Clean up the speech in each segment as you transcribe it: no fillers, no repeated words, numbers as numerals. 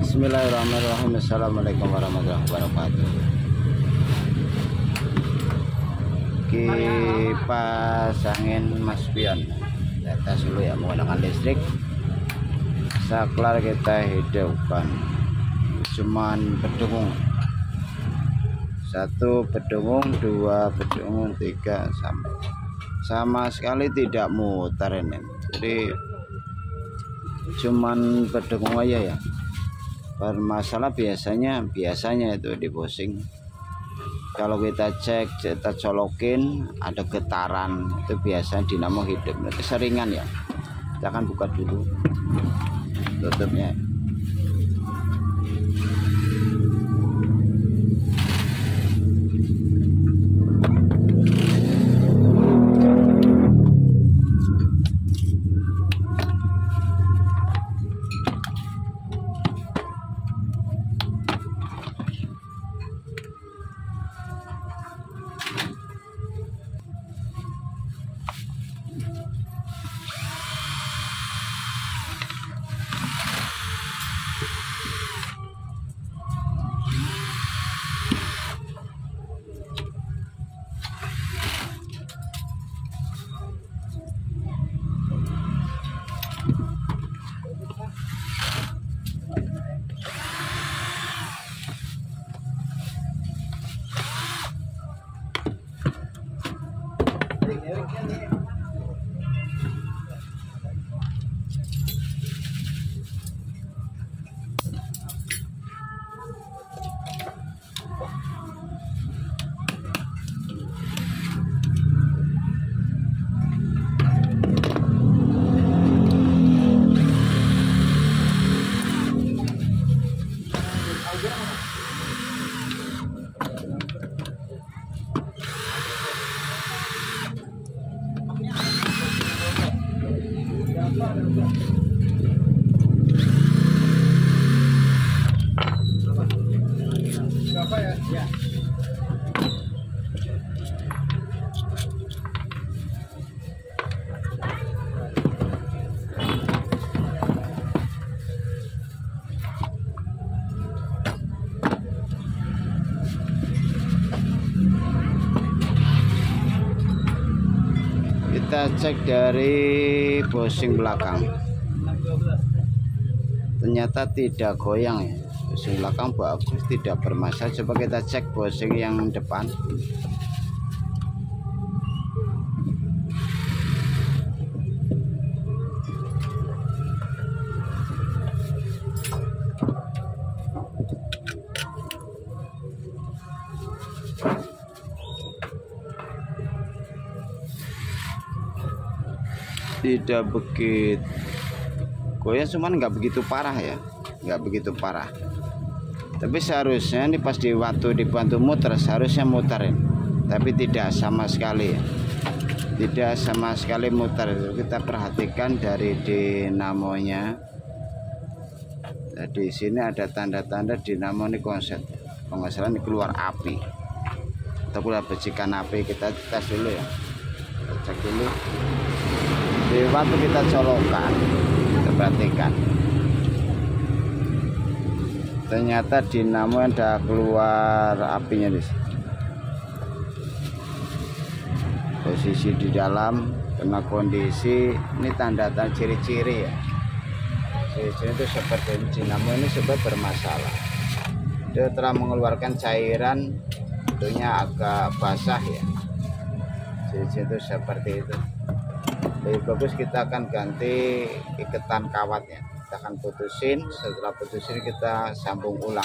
Bismillahirrahmanirrahim. Assalamualaikum warahmatullahi wabarakatuh. Kipas angin Mas Pion data dulu ya, menggunakan listrik. Saklar kita hidupkan, cuman pedengung, 1 pedengung, 2 pedengung, 3 sama sekali tidak mutar ini. Jadi cuman pedengung aja ya. Bermasalah biasanya itu di posing. Kalau kita cek, kita colokin ada getaran, itu biasanya dinamo hidup. Keseringan ya. Kita akan buka dulu tutupnya. Kita cek dari bosing belakang, ternyata tidak goyang ya. Bosing belakang bagus, tidak bermasalah. Coba kita cek bosing yang depan. Tidak begitu goyang, cuman nggak begitu parah ya, nggak begitu parah. Tapi seharusnya ini pas dibantu muter, seharusnya muterin, tapi tidak sama sekali ya. Tidak sama sekali muter. Kita perhatikan dari dinamonya. Di sini ada tanda-tanda dinamo ini konslet. Kalau nggak salah ini keluar api atau keluar percikan api. Kita tes dulu ya, kita cek dulu. Di waktu kita colokkan, kita perhatikan, ternyata dinamo ada keluar apinya di sini. Posisi di dalam, karena kondisi ini tanda-tanda ciri-ciri ya. Ciri-ciri itu seperti dinamo ini sebab bermasalah. Dia telah mengeluarkan cairan, tentunya agak basah ya. Ciri-ciri itu seperti itu. Lebih bagus kita akan ganti iketan kawatnya. Kita akan putusin, setelah putusin kita sambung ulang.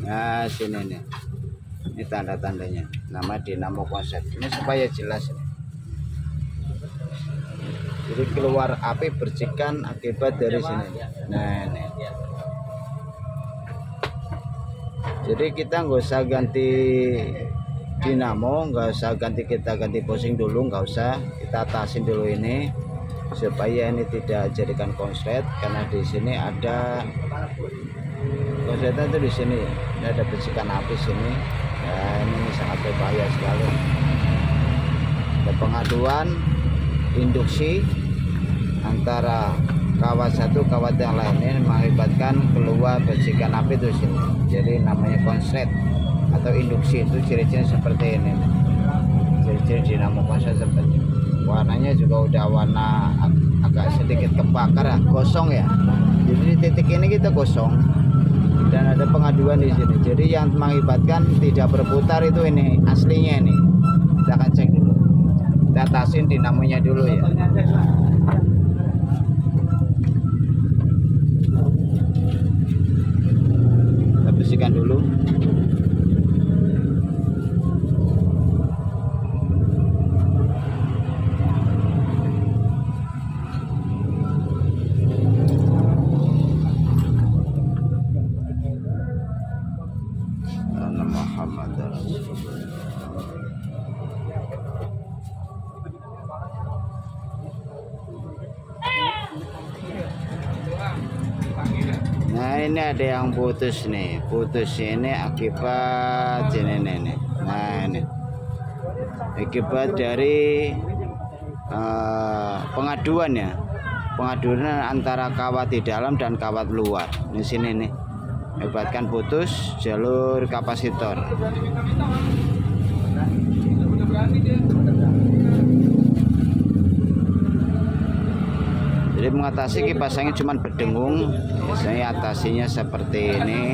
Nah sini nih, ini tanda-tandanya, nama dinamo konslet. Ini supaya jelas. Jadi keluar api percikan akibat dari sini. Nah ini. Jadi kita nggak usah ganti dinamo, nggak usah kita ganti posing dulu, nggak usah. Kita atasin dulu ini supaya ini tidak jadikan konslet, karena di sini ada konsletnya itu di sini. Ini ada percikan api sini. Ya, ini sangat berbahaya sekali. Ada pengaduan induksi antara kawat satu kawat yang lain, ini mengakibatkan keluar percikan api itu sini. Jadi namanya konslet atau induksi, itu ciri-ciri seperti ini. Ciri-ciri dinamo konslet seperti ini. Warnanya juga udah warna agak sedikit kebakar ya, gosong ya. Jadi di titik ini kita gosong dan ada pengaduan di sini. Jadi yang mengakibatkan tidak berputar itu ini aslinya ini. Kita akan cek dulu. Kita atasin dinamonya dulu ya. Kita bersihkan dulu. Nah ini ada yang putus nih, putus ini akibat ini nih. Nah ini akibat dari pengaduan ya, pengaduan antara kawat di dalam dan kawat luar. Di sini nih, akibatkan putus jalur kapasitor. Jadi mengatasi kipasangnya cuma berdengung, biasanya atasinya seperti ini.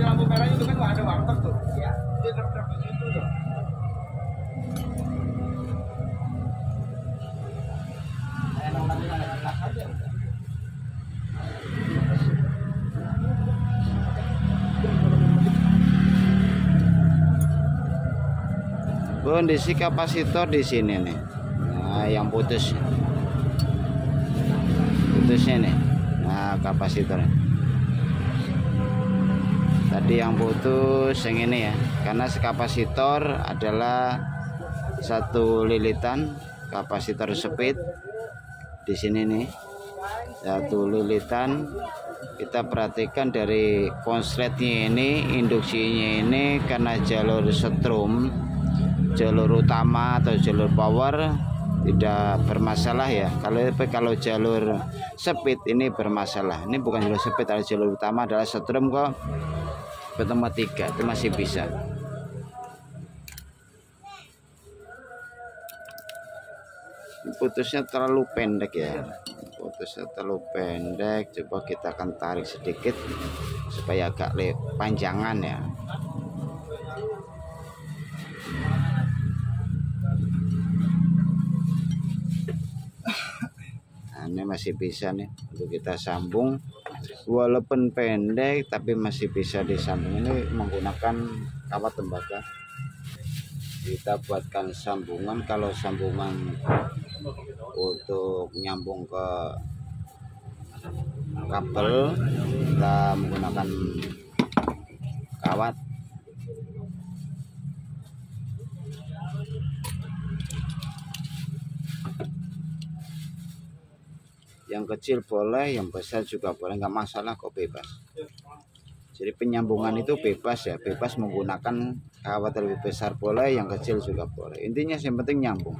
Kondisi kapasitor di sini nih. Nah, yang putusnya nih. Nah, kapasitornya tadi yang putus yang ini ya, karena kapasitor adalah satu lilitan kapasitor speed. Di sini nih satu lilitan. Kita perhatikan dari konsletnya ini, induksinya ini, karena jalur setrum, jalur utama atau jalur power tidak bermasalah ya. Kalau jalur speed ini bermasalah. Ini bukan jalur speed, adalah jalur utama adalah setrum kok ketemu 3 itu masih bisa. Putusnya terlalu pendek ya, putusnya terlalu pendek. Coba kita akan tarik sedikit supaya agak panjangan ya. Ini masih bisa nih untuk kita sambung, walaupun pendek tapi masih bisa disambung. Ini menggunakan kawat tembaga. Kita buatkan sambungan. Kalau sambungan untuk nyambung ke kabel, kita menggunakan kawat. Yang kecil boleh, yang besar juga boleh, nggak masalah kok, bebas. Jadi penyambungan itu bebas ya, bebas menggunakan kawat lebih besar boleh, yang kecil juga boleh. Intinya yang penting nyambung.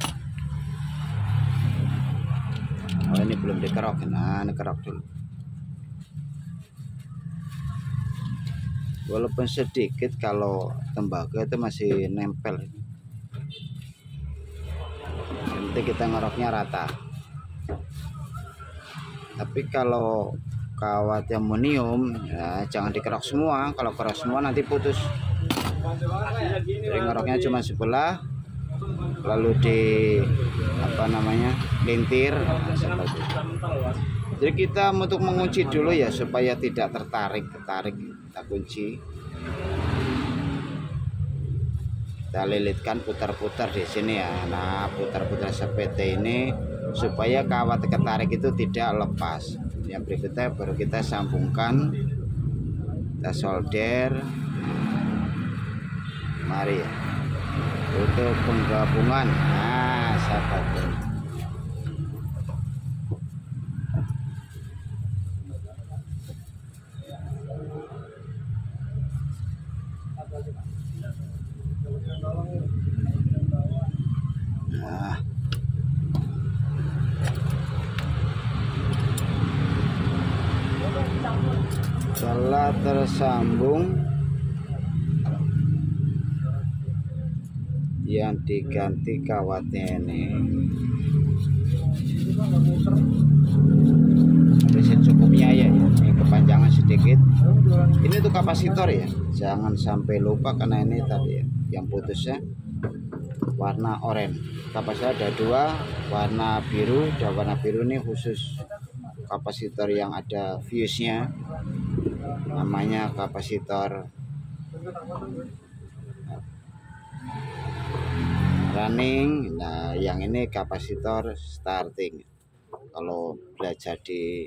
Oh ini belum dikerok, nah ini kerok dulu. Walaupun sedikit, kalau tembaga itu masih nempel. Nanti kita ngeroknya rata. Tapi kalau kawat aluminium ya jangan dikerok semua. Kalau kerok semua nanti putus. Jadi ngeroknya cuma sebelah, lalu di lintir seperti itu. Jadi kita untuk mengunci dulu ya supaya tidak ketarik. Kita kunci. kita lilitkan putar-putar di sini ya. Nah, putar-putar seperti ini supaya kawat ketarik itu tidak lepas. Yang berikutnya baru kita sambungkan, kita solder. Mari ya, untuk penggabungan. Nah, sahabat, nah, setelah tersambung, yang diganti kawatnya ini secukupnya ya, ini kepanjangan sedikit. Ini tuh kapasitor ya, jangan sampai lupa karena ini tadi ya, yang putusnya warna oranye. Kapasitor ada dua, warna biru dan warna biru ini khusus kapasitor yang ada fuse-nya, namanya kapasitor running. Nah, yang ini kapasitor starting. Kalau belajar di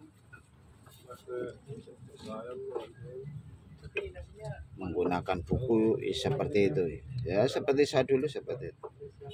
menggunakan buku seperti itu ya, seperti saya dulu seperti itu.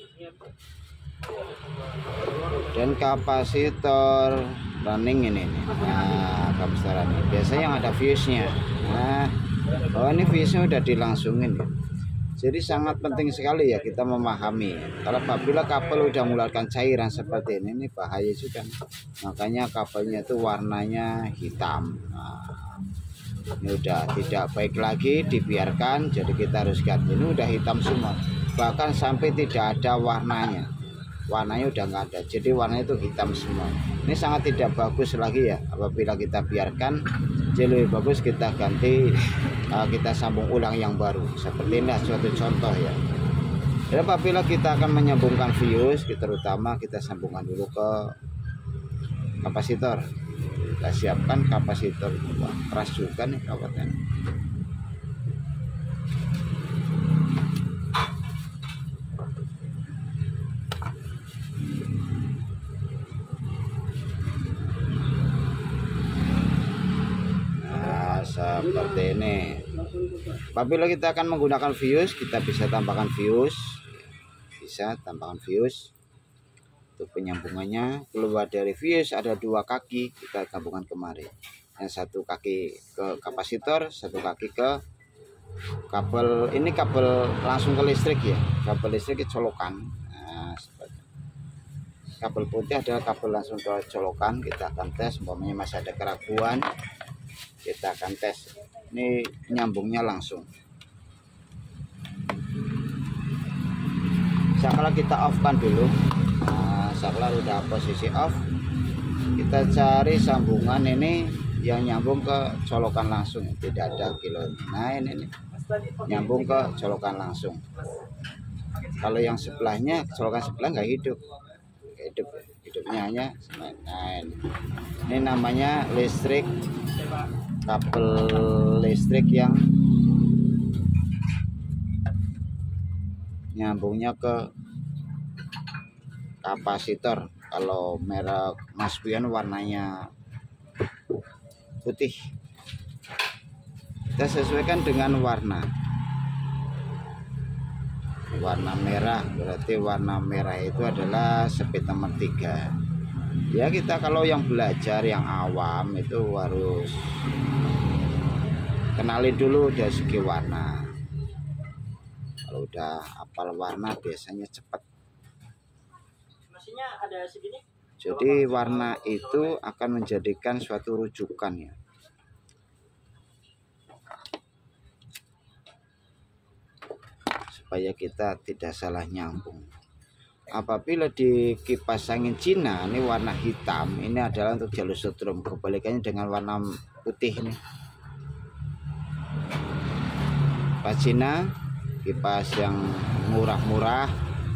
Dan kapasitor running ini nih. Nah, kapasitor running biasanya yang ada fuse-nya. Nah, oh ini fuse-nya udah dilangsungin ya. Jadi sangat penting sekali ya kita memahami. Kalau apabila kabel udah mengeluarkan cairan seperti ini bahaya juga. Makanya kabelnya itu warnanya hitam. Nah, ini udah tidak baik lagi dibiarkan, jadi kita harus ganti. Ini udah hitam semua, bahkan sampai tidak ada warnanya. Warnanya udah nggak ada, jadi warnanya itu hitam semua. Ini sangat tidak bagus lagi ya apabila kita biarkan. Jadi lebih bagus kita ganti, kita sambung ulang yang baru. Seperti ini suatu contoh ya. Jadi apabila kita akan menyambungkan fuse, terutama kita sambungkan dulu ke kapasitor. Kita siapkan kapasitor. Wah, keras juga nih kawatnya. Seperti ini. Apabila kita akan menggunakan fuse, kita bisa tambahkan fuse, untuk penyambungannya. Keluar dari fuse ada dua kaki, kita gabungkan kemari. Yang satu kaki ke kapasitor, satu kaki ke kabel. Ini kabel langsung ke listrik ya, kabel listrik colokan. Nah, kabel putih adalah kabel langsung ke colokan. Kita akan tes, umpamanya masih ada keraguan, kita akan tes. Ini nyambungnya langsung. Setelah kita off kan dulu. Nah, setelah udah posisi off, kita cari sambungan ini yang nyambung ke colokan langsung, tidak ada kilo. Nah, ini nih, nyambung ke colokan langsung. Kalau yang sebelahnya, colokan sebelah nggak hidup, hidupnya hanya. Nah, ini namanya listrik, kabel listrik yang nyambungnya ke kapasitor. Kalau merek Mas Pion warnanya putih, kita sesuaikan dengan warna merah. Berarti warna merah itu adalah speed nomor 3 ya. Kita kalau yang belajar yang awam itu harus kenalin dulu dari segi warna. Kalau udah hafal warna biasanya cepat. Jadi warna itu akan menjadikan suatu rujukan ya. Supaya kita tidak salah nyambung. Apabila di kipas angin Cina ini warna hitam, ini adalah untuk jalur setrum. Kebalikannya dengan warna putih nih. Kipas Cina, kipas yang murah-murah,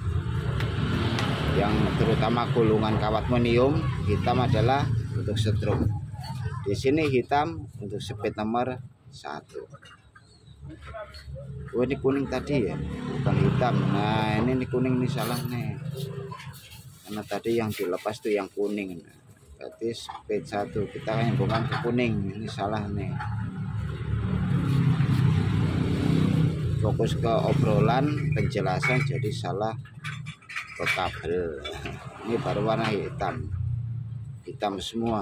yang terutama gulungan kawat monium, hitam adalah untuk setrum. Di sini hitam untuk speed nomor 1. Oh ini kuning tadi ya, bukan hitam. Nah ini kuning nih, salah nih, karena tadi yang dilepas tuh yang kuning. Berarti speed 1 kita nyambungkan ke kuning, ini salah nih. Fokus ke obrolan penjelasan jadi salah ke kabel. Ini baru warna hitam, hitam semua.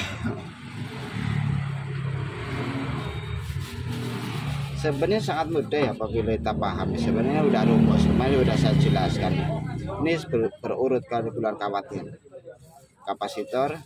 Sebenarnya sangat mudah ya apabila kita paham. Sebenarnya udah rumus, sebenarnya udah saya jelaskan. Ini berurut bulan kawatnya. Kapasitor,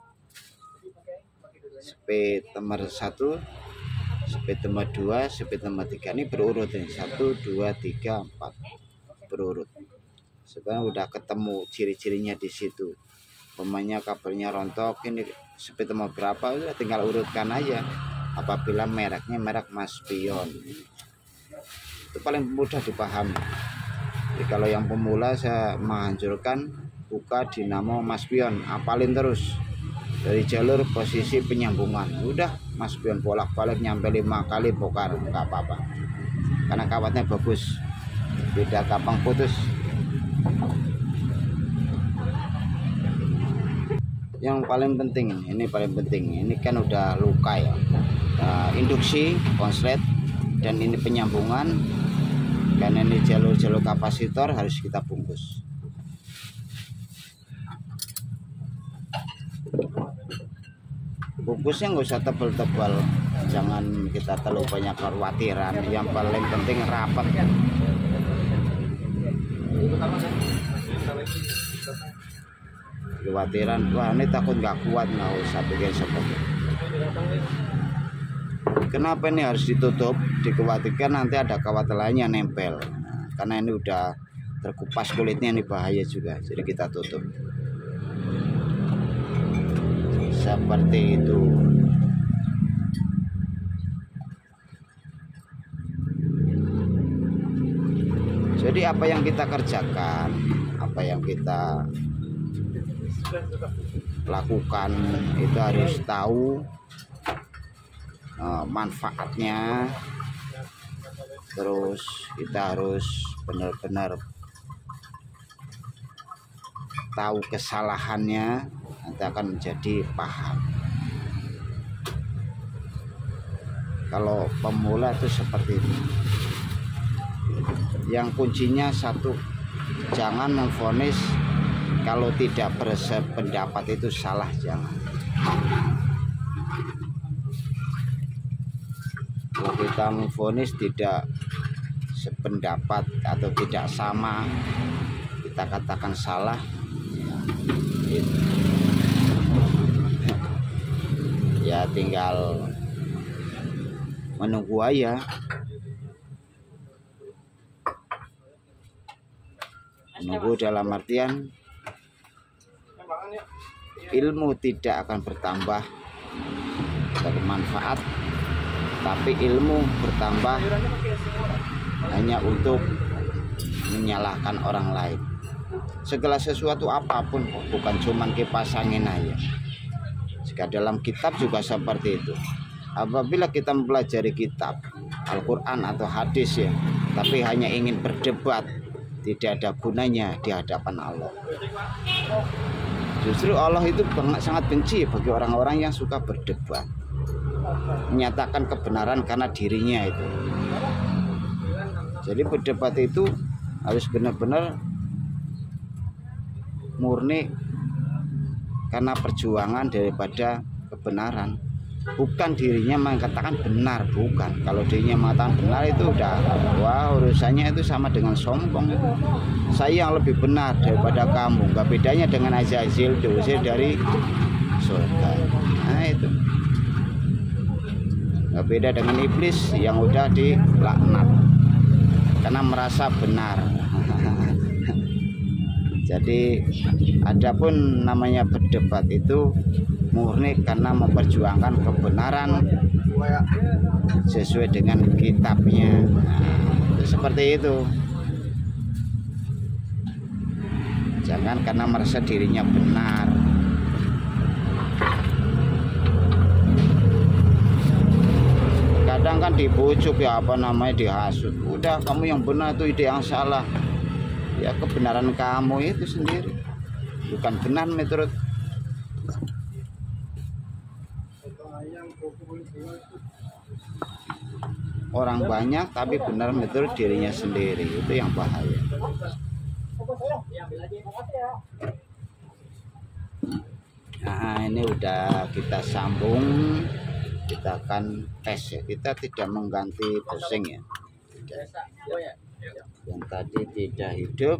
speed nomor 1, speed nomor 2, speed nomor 3, ini berurut ini 1, 2, 3, 4 berurut. Sebenarnya udah ketemu ciri-cirinya di situ. Pemainnya kabelnya rontok, ini speed nomor berapa, udah tinggal urutkan aja. Apabila mereknya merek Maspion, itu paling mudah dipahami. Jadi kalau yang pemula saya menghancurkan buka dinamo Maspion, apalin terus dari jalur posisi penyambungan, udah Maspion bolak-balik nyampe 5 kali bongkar, nggak apa-apa karena kawatnya bagus, tidak gampang putus. Yang paling penting, ini paling penting, ini kan udah luka ya, induksi konslet dan ini penyambungan, karena ini jalur-jalur kapasitor harus kita bungkus. Bungkusnya nggak usah tebal-tebal, jangan kita terlalu banyak kekhawatiran, yang paling penting rapat. Kekhawatiran, wah ini takut nggak kuat, nggak usah bikin seperti itu. Kenapa ini harus ditutup? Dikhawatirkan nanti ada kawat lainnya nempel, karena ini udah terkupas kulitnya, ini bahaya juga, jadi kita tutup seperti itu. Jadi apa yang kita kerjakan, apa yang kita lakukan itu harus tahu manfaatnya, terus kita harus benar-benar tahu kesalahannya, nanti akan menjadi paham. Kalau pemula itu seperti itu. Yang kuncinya satu, jangan memvonis kalau tidak bersependapat itu salah, jangan. Kalau kita memvonis tidak sependapat atau tidak sama, kita katakan salah, ya tinggal menunggu aja. Menunggu dalam artian ilmu tidak akan bertambah bermanfaat, tapi ilmu bertambah hanya untuk menyalahkan orang lain. Segala sesuatu apapun, bukan cuma kipas angin aja. Jika dalam kitab juga seperti itu. Apabila kita mempelajari kitab Al-Quran atau hadis ya, tapi hanya ingin berdebat, tidak ada gunanya di hadapan Allah. Justru Allah itu sangat benci bagi orang-orang yang suka berdebat, menyatakan kebenaran karena dirinya itu. Jadi berdebat itu harus benar-benar murni karena perjuangan daripada kebenaran, bukan dirinya mengatakan benar, bukan. Kalau dirinya mengatakan benar itu udah, wah urusannya itu sama dengan sombong. Saya yang lebih benar daripada kamu, nggak bedanya dengan Azazil diusir dari surga. Nah itu nggak beda dengan iblis yang udah dilaknat karena merasa benar. Jadi adapun namanya berdebat itu murni karena memperjuangkan kebenaran sesuai dengan kitabnya. Nah, seperti itu. Jangan karena merasa dirinya benar. Kadang kan dibujuk ya apa namanya dihasut. Udah kamu yang benar tuh ide yang salah. Ya kebenaran kamu itu sendiri. Bukan benar menurut orang banyak, tapi benar menurut dirinya sendiri. Itu yang bahaya. Nah, ini udah kita sambung. Kita akan tes ya. Kita tidak mengganti posing ya. Yang tadi tidak hidup.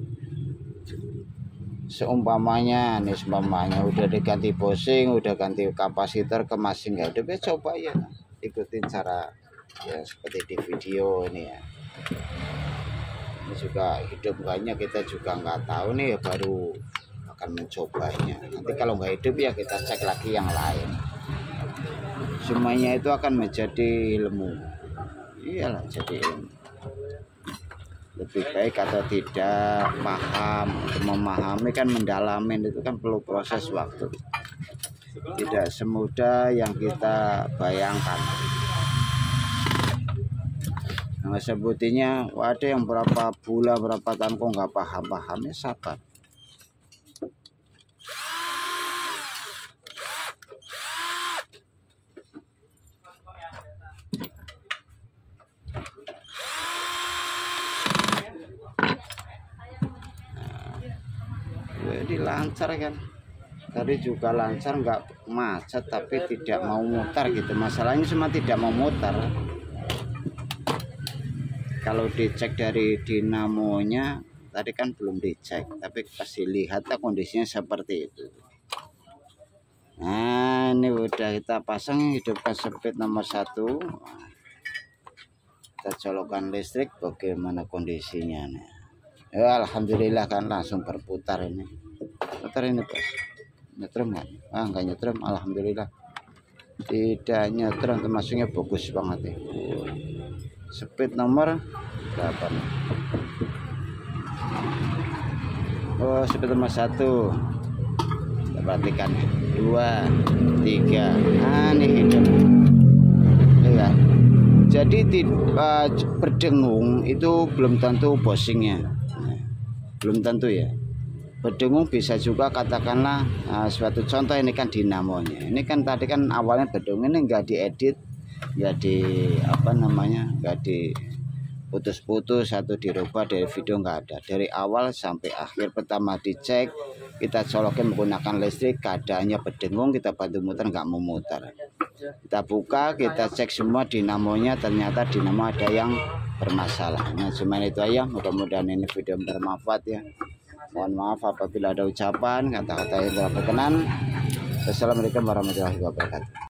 Seumpamanya udah diganti posing, udah ganti kapasitor ke masih nggak hidup, ya coba ya ikutin cara ya seperti di video ini ya. Ini juga hidup enggaknya kita juga nggak tahu nih, ya baru akan mencobanya. Nanti kalau nggak hidup ya kita cek lagi yang lain. Semuanya itu akan menjadi ilmu. Iyalah, jadi ilmu. Lebih baik atau tidak paham, untuk memahami kan mendalami itu kan perlu proses waktu, tidak semudah yang kita bayangkan. Nah, sebutinya ada yang berapa bulan berapa tahun kok nggak paham, ya sabar. Jadi lancar kan, tadi juga lancar, nggak macet tapi tidak mau mutar gitu. Masalahnya cuma tidak mau mutar. Kalau dicek dari dinamonya tadi kan belum dicek, tapi kasih lihat kondisinya seperti itu. Nah, ini udah kita pasang, hidupkan speed nomor 1. Kita colokkan listrik, bagaimana kondisinya nih. Ya alhamdulillah kan langsung berputar ini. Putar ini bos. Nyetrum kan? Enggak nyetrum, alhamdulillah. Tidak nyetrum, termasuknya bagus banget ya. Speed nomor 8. Oh, speed nomor 1. Kita perhatikan 2, 3. Nah, ini hidup. Ya. Jadi berdengung itu belum tentu posingnya. Belum tentu ya. Berdengung bisa juga katakanlah suatu contoh, ini kan dinamonya. Ini kan tadi kan awalnya berdengung, ini enggak diedit, enggak di apa namanya, enggak diputus-putus atau dirubah dari video, enggak ada. Dari awal sampai akhir, pertama dicek, kita colokin menggunakan listrik, keadaannya berdengung, kita bantu muter enggak mau muter. Kita buka, kita cek semua dinamonya, ternyata dinamo ada yang bermasalah. Nah, cuma itu aja. Mudah-mudahan ini video bermanfaat ya. Mohon maaf apabila ada ucapan kata-kata yang tidak berkenan. Wassalamualaikum warahmatullahi wabarakatuh.